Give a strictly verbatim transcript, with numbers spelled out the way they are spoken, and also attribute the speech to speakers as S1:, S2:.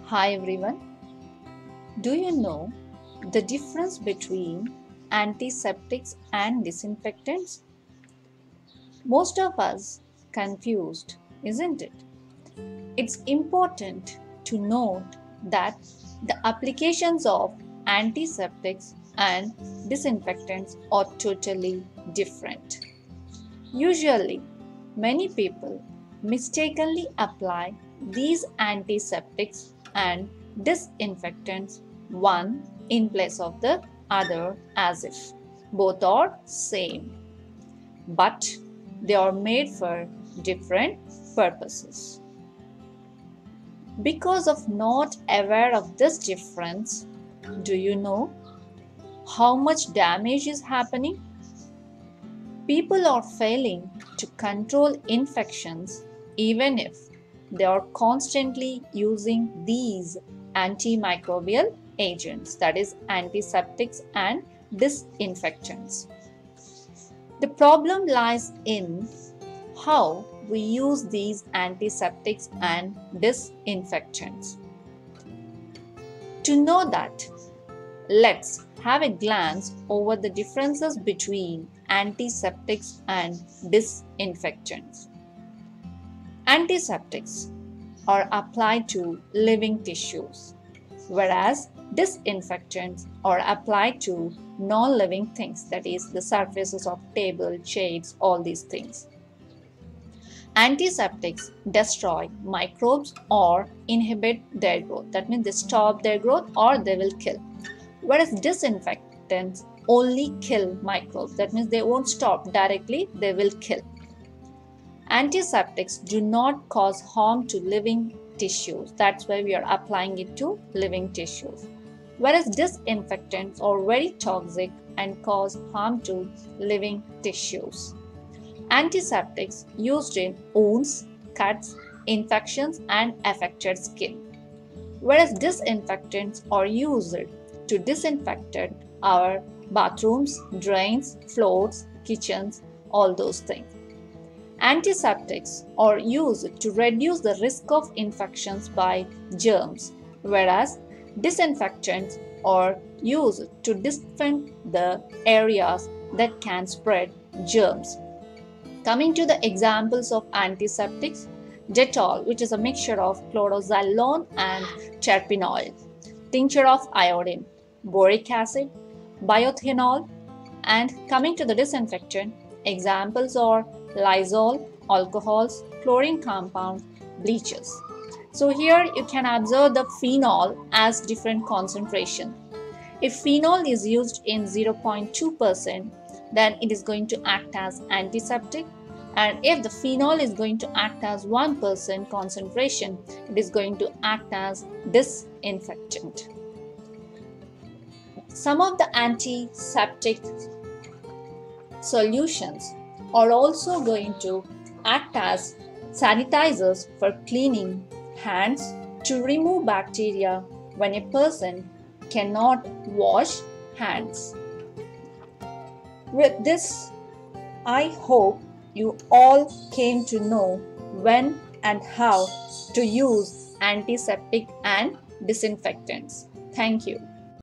S1: Hi everyone. Do you know the difference between antiseptics and disinfectants? Most of us confused, isn't it? It's important to note that the applications of antiseptics and disinfectants are totally different. Usually, many people mistakenly apply these antiseptics and disinfectants one in place of the other as if both are same, but they are made for different purposes. Because of not aware of this difference, do you know how much damage is happening? People are failing to control infections even if they are constantly using these antimicrobial agents, that is, antiseptics and disinfectants. The problem lies in how we use these antiseptics and disinfectants. To know that, let's have a glance over the differences between antiseptics and disinfectants. Antiseptics are applied to living tissues, whereas disinfectants are applied to non-living things, that is, the surfaces of table, chairs, all these things. Antiseptics destroy microbes or inhibit their growth. That means they stop their growth or they will kill. Whereas disinfectants only kill microbes. That means they won't stop directly, they will kill. Antiseptics do not cause harm to living tissues. That's why we are applying it to living tissues. Whereas disinfectants are very toxic and cause harm to living tissues. Antiseptics used in wounds, cuts, infections, and affected skin. Whereas disinfectants are used to disinfect our bathrooms, drains, floors, kitchens, all those things. Antiseptics are used to reduce the risk of infections by germs, whereas disinfectants are used to disinfect the areas that can spread germs. Coming to the examples of antiseptics, Dettol, which is a mixture of chlorozolone and terpenoid, tincture of iodine, boric acid, biothenol, and coming to the disinfectant, examples are Lysol, alcohols, chlorine compounds, bleaches. So here you can observe the phenol as different concentration. If phenol is used in zero point two percent, then it is going to act as antiseptic, and if the phenol is going to act as one percent concentration, it is going to act as disinfectant. Some of the antiseptic solutions are also going to act as sanitizers for cleaning hands to remove bacteria when a person cannot wash hands. With this, I hope you all came to know when and how to use antiseptic and disinfectants. Thank you.